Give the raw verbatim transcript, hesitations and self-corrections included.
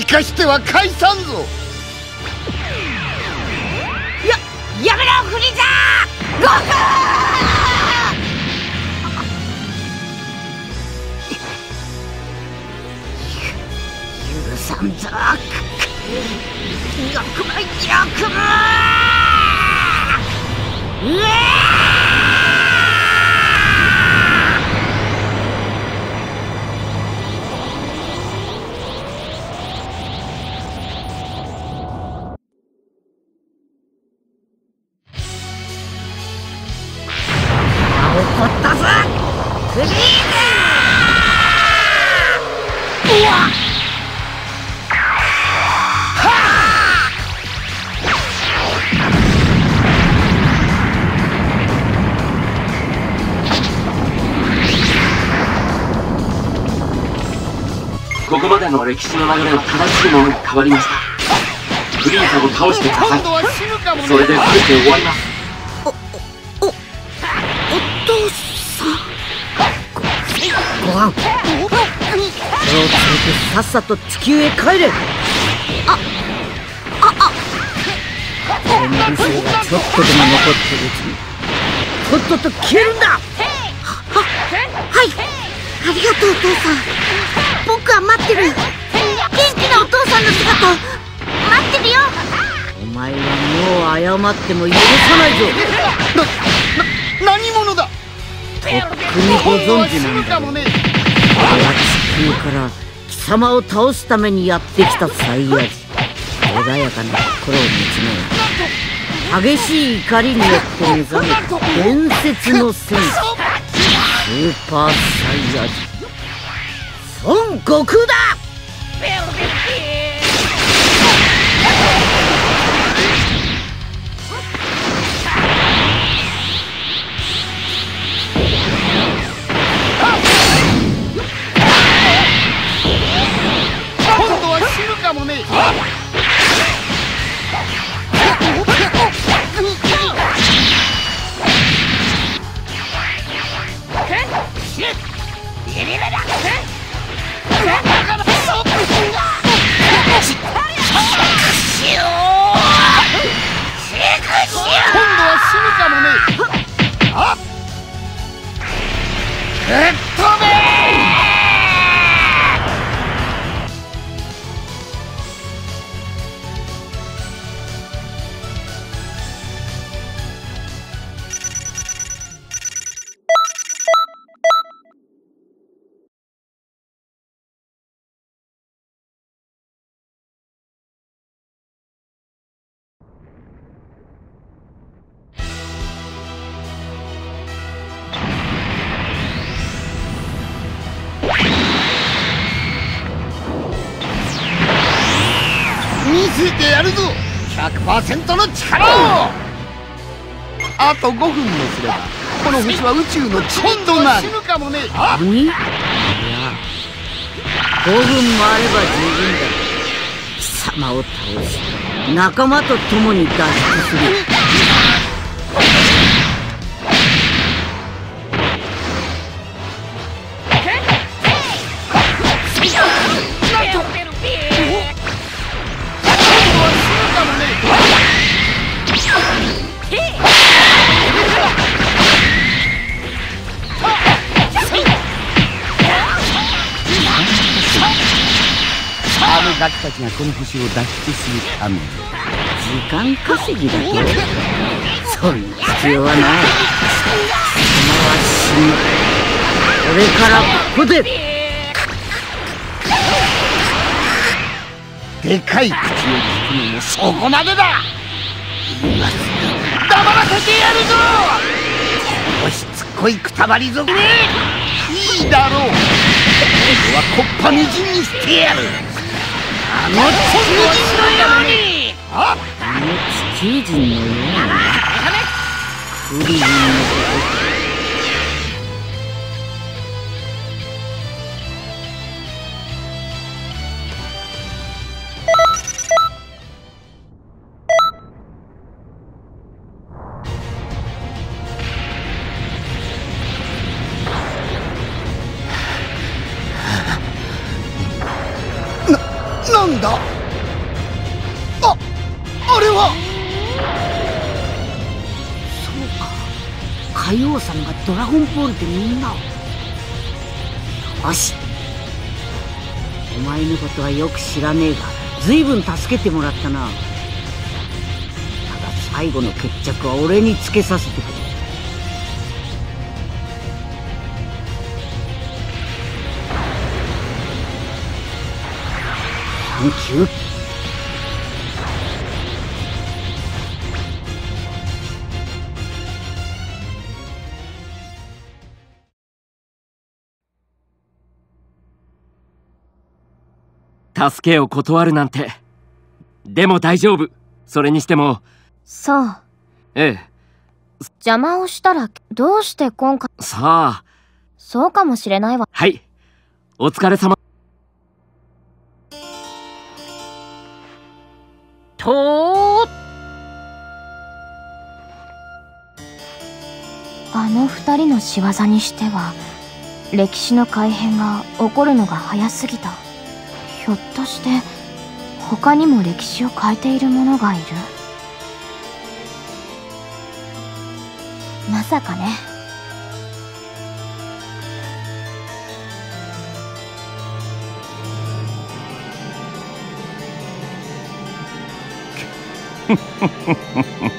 かしては返さんぞ。 ややめろフリーザー。悟空許さんぞ。よくもよくもうわ怒ったぞフリーザー。うわっここまでの歴史の流れは正しいものに変わりました。フリーザを倒してください。それで全て終わります。 お、お、お、お父さん。ごはん。それを連れてさっさと地球へ帰れ。あ、あ、あ。俺の理性がちょっとでも残ってるうちに、とっとと消えるんだ。は、は、はい。ありがとうお父さん。僕は待ってる。元気なお父さんの姿待ってるよ。お前はもう謝っても許さないぞ。 な、な、何者だ。 とっくにご存知なんだろう。俺は地球から貴様を倒すためにやってきたサイヤ人。穏やかな心を持ちながら激しい怒りによって目覚めた伝説の戦士スーパーサイヤ人孫悟空だ。 今度は死ぬかもね。今度は死ぬかもね。あっ、えっとね見せてやるぞ ひゃくパーセント の力を。あとごふんもすればこの星は宇宙の塵となる。死ぬかもね。 何？いやごふんもあれば十分だ。貴様を倒し仲間と共に脱出する。 あのガキたちがこの星を脱出するために時間稼ぎだけそんな必要はない。貴様は死ぬ。これからここででかい口を聞くのもそこまでだ。今すぐ黙らせてやるぞ。このしつこいくたばり族め。いいだろう。俺はこっぱみじんにしてやる。あの地球人のように。ああの地球人のようにクリリンのことなんだ海王様がドラゴンボールでみんなを。よし、お前のことはよく知らねえが随分助けてもらったな。ただ最後の決着は俺につけさせてくれ。サンキュー。 助けを断るなんて。でも大丈夫。それにしても。 そう。 ええ。 邪魔をしたらどうして今回。 さあ。 そうかもしれないわ。 はい。お疲れ様。 とー。 あの二人の仕業にしては歴史の改変が起こるのが早すぎた。ひょっとして他にも歴史を変えている者がいる。まさかね。 フッフッフッフッ。